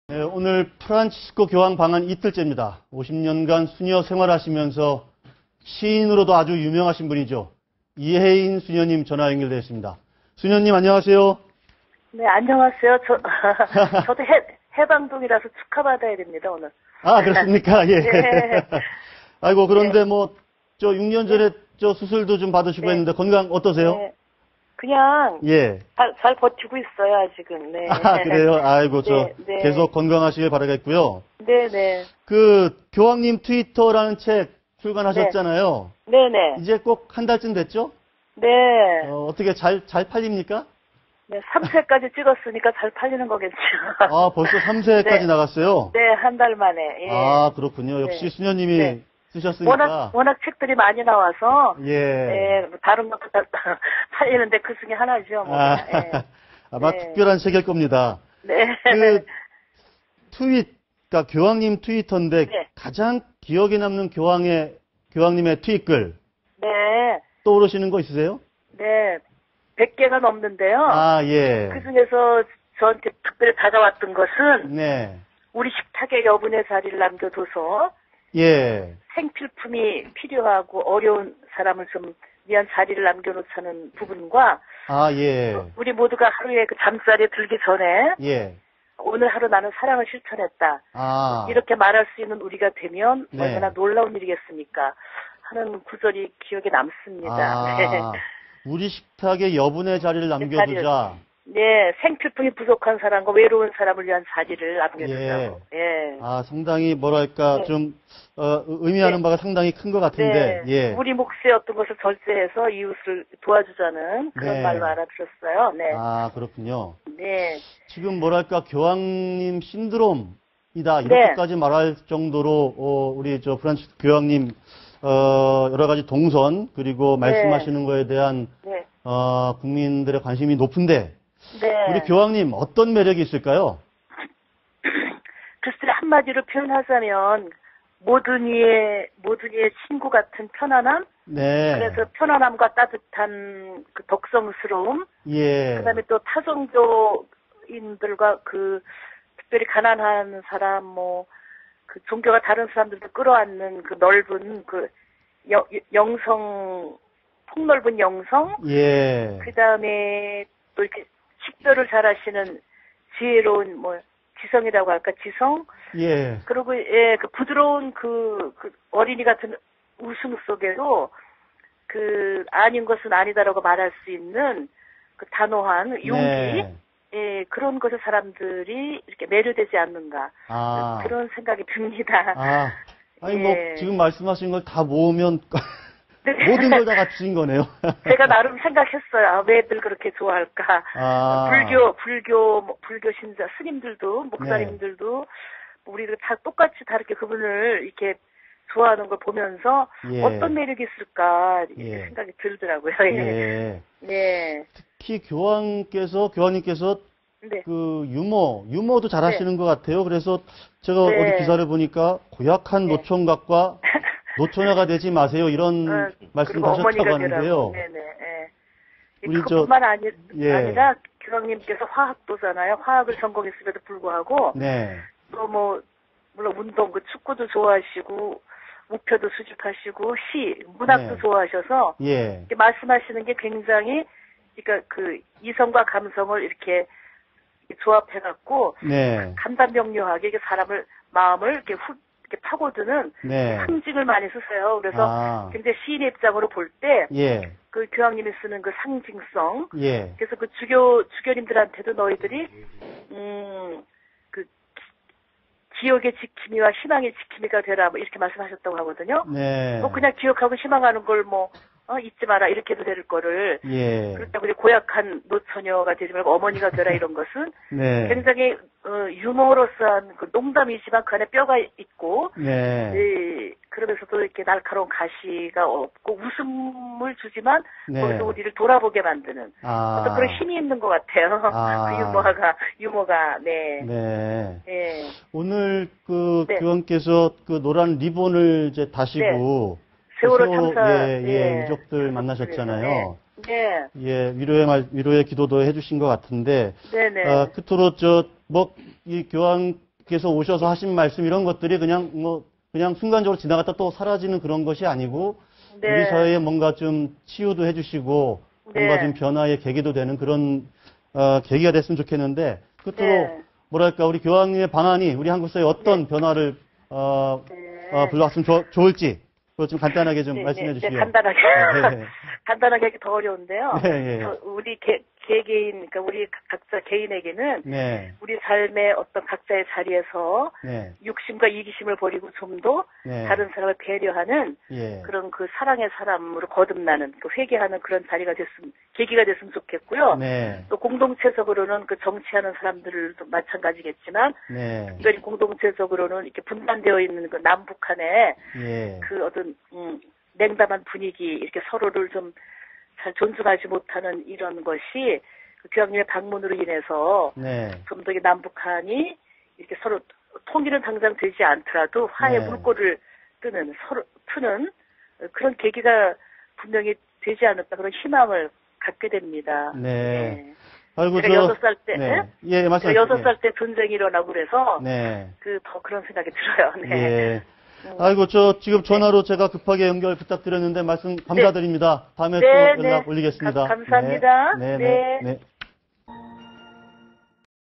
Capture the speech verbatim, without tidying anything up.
네, 오늘 프란치스코 교황 방한 이틀째입니다. 오십 년간 수녀 생활하시면서 시인으로도 아주 유명하신 분이죠. 이혜인 수녀님 전화 연결되어 있습니다. 수녀님 안녕하세요. 네, 안녕하세요. 저, 저도 해, 해방동이라서 축하받아야 됩니다, 오늘. 아, 그렇습니까? 예. 네. 아이고, 그런데 네. 뭐, 저 육 년 전에 네. 저 수술도 좀 받으시고 네. 했는데 건강 어떠세요? 네. 그냥. 예. 잘, 잘 버티고 있어요, 아직은. 네. 아, 그래요? 아이고, 저 네, 네. 계속 건강하시길 바라겠고요. 네네. 그, 교황님 트위터라는 책 출간하셨잖아요. 네네. 이제 꼭 한 달쯤 됐죠? 네. 어, 어떻게 잘, 잘 팔립니까? 네, 삼 세까지 찍었으니까 잘 팔리는 거겠죠. 아, 벌써 삼 세까지 네. 나갔어요? 네, 한 달 만에. 예. 아, 그렇군요. 역시 네. 수녀님이 네. 쓰셨으니까. 워낙, 워낙 책들이 많이 나와서. 예. 예, 다른 것도 다 팔리는데 그 중에 하나죠. 뭐. 아, 예. 아마 네. 특별한 책일 겁니다. 네. 그, 트윗, 그러니까 교황님 트위터인데 네. 가장 기억에 남는 교황의, 교황님의 트윗글. 네. 떠오르시는 거 있으세요? 네. 백 개가 넘는데요. 아, 예. 그 중에서 저한테 특별히 다가왔던 것은. 네. 우리 식탁에 여분의 자리를 남겨둬서. 예. 생필품이 필요하고 어려운 사람을 좀 위한 자리를 남겨놓자는 부분과. 아, 예. 우리 모두가 하루에 그 잠자리에 들기 전에. 예. 오늘 하루 나는 사랑을 실천했다. 아. 이렇게 말할 수 있는 우리가 되면 네. 얼마나 놀라운 일이겠습니까? 하는 구절이 기억에 남습니다. 아. 네. 우리 식탁에 여분의 자리를 남겨두자. 네, 생필품이 부족한 사람과 외로운 사람을 위한 자리를 남겨두자고. 예. 예. 아, 상당히 뭐랄까 네. 좀 어, 의미하는 네. 바가 상당히 큰 것 같은데. 네. 예. 우리 몫의 어떤 것을 절제해서 이웃을 도와주자는 그런 네. 말로 알아들었어요. 네. 아, 그렇군요. 네. 지금 뭐랄까 교황님 신드롬이다 이렇게까지 네. 말할 정도로 어, 우리 저 프란치스코 교황님 어, 여러 가지 동선 그리고 말씀하시는 네. 거에 대한 네. 어, 국민들의 관심이 높은데 네. 우리 교황님 어떤 매력이 있을까요? 글쎄 한마디로 표현하자면 모든 이의 모든 이의 친구 같은 편안함. 네. 그래서 편안함과 따뜻한 그 덕성스러움. 예. 그다음에 또 타종교인들과 그 특별히 가난한 사람 뭐 그 종교가 다른 사람들도 끌어안는 그 넓은 그 여, 영성 폭넓은 영성. 예. 그다음에 또 이렇게 식별을 잘하시는 지혜로운 뭐 지성이라고 할까 지성. 예. 그리고 예 그 부드러운 그, 그 어린이 같은 웃음 속에도 그 아닌 것은 아니다라고 말할 수 있는 그 단호한 용기. 네. 예, 그런 것에 사람들이 이렇게 매료되지 않는가. 아. 그런 생각이 듭니다. 아. 아니, 예. 뭐, 지금 말씀하신 걸 다 모으면, 네. 모든 걸 다 갖추신 거네요. 제가 나름 생각했어요. 아, 왜들 그렇게 좋아할까. 아. 불교, 불교, 뭐, 불교 신자, 스님들도, 목사님들도, 네. 우리들 다 똑같이 다 이렇게 그분을 이렇게 좋아하는 걸 보면서 예. 어떤 매력이 있을까 이렇게 예. 생각이 들더라고요. 예. 네. 특히 교황께서 교황님께서 네. 그 유머 유머도 잘하시는 네. 것 같아요. 그래서 제가 네. 어디 기사를 보니까 고약한 네. 노총각과 노처녀가 되지 마세요 이런 어, 말씀도 하셨다고 하는데요. 네네. 예. 우리 그뿐만 아니, 예. 아니라 교황님께서 화학도잖아요. 화학을 전공했음에도 불구하고 네. 또 뭐 물론 운동, 그 축구도 좋아하시고 우표도 수집하시고 시, 문학도 네. 좋아하셔서 예. 이렇게 말씀하시는 게 굉장히 그러니까 그 이성과 감성을 이렇게 조합해갖고 네. 간단명료하게 이게 사람을 마음을 이렇게 훅 이렇게 파고드는 네. 상징을 많이 쓰세요. 그래서 아. 굉장히 시인의 입장으로 볼 때 예. 그 교황님이 쓰는 그 상징성. 예. 그래서 그 주교 주교님들한테도 너희들이 음 그 기억의 지킴이와 희망의 지킴이가 되라 뭐 이렇게 말씀하셨다고 하거든요. 네. 뭐 그냥 기억하고 희망하는 걸 뭐 어, 잊지 마라 이렇게 해도 될 거를 예. 그렇다고 우리 고약한 노처녀가 되지 말고 어머니가 되라 이런 것은 네. 굉장히 어, 유머러스한 그 농담이지만 그 안에 뼈가 있고 네. 예, 그러면서도 이렇게 날카로운 가시가 없고 웃음을 주지만 네. 거기서 우리를 돌아보게 만드는 아. 어떤 그런 힘이 있는 것 같아요. 아. 그 유머가 유머가 네. 네. 예. 오늘 그 네. 교황께서 그 노란 리본을 이제 다시고 세월호 세월호, 참사 예, 예, 예. 유족들 만나셨잖아요. 네. 예, 위로의 말, 위로의 기도도 해주신 것 같은데, 네네. 어, 끝으로 저, 뭐, 이 교황 교수께서 오셔서 하신 말씀 이런 것들이 그냥 뭐 그냥 순간적으로 지나갔다 또 사라지는 그런 것이 아니고 네. 우리 사회에 뭔가 좀 치유도 해주시고 뭔가 네. 좀 변화의 계기도 되는 그런 어, 계기가 됐으면 좋겠는데 끝으로 네. 뭐랄까 우리 교황님의 방안이 우리 한국 사회에 어떤 변화를 어, 네. 어, 불러왔으면 좋- 좋을지 그거 좀 간단하게 좀 네, 말씀해 네, 주시고요. 네, 간단하게. 네, 네. 간단하게 하기 더 어려운데요. 네, 네. 저, 우리 개, 개개인, 그러니까 우리 각자 개인에게는 네, 우리 삶의 어떤 각자의 자리에서 네, 육심과 이기심을 버리고 좀 더 네. 다른 사람을 배려하는 예, 그런 그 사랑의 사람으로 거듭나는 그 회개하는 그런 자리가 됐으면 계기가 됐으면 좋겠고요. 네, 또 공동체적으로는 그 정치하는 사람들도 마찬가지겠지만 네, 이건 공동체적으로는 이렇게 분단되어 있는 그 남북한의 예, 그 어떤 음, 냉담한 분위기 이렇게 서로를 좀 잘 존중하지 못하는 이런 것이 그 교황님의 방문으로 인해서 네, 좀 더 남북한이 이렇게 서로 통일은 당장 되지 않더라도 화해 네. 물꼬를 뜨는 서로 트는 그런 계기가 분명히 되지 않을까 그런 희망을 갖게 됩니다. 네. 아이고, 제가 저- 여섯 살 때, 네. 네? 예, 말씀하세요. 제가 여섯 살 때 전쟁이 일어나고 그래서 네. 그 더 그런 생각이 들어요. 네. 예. 음. 아이고, 저 지금 전화로 제가 급하게 연결 부탁드렸는데 말씀 감사드립니다. 다음에 네, 또 연락 네. 올리겠습니다. 감- 감사합니다. 네, 네, 네. 네. 네.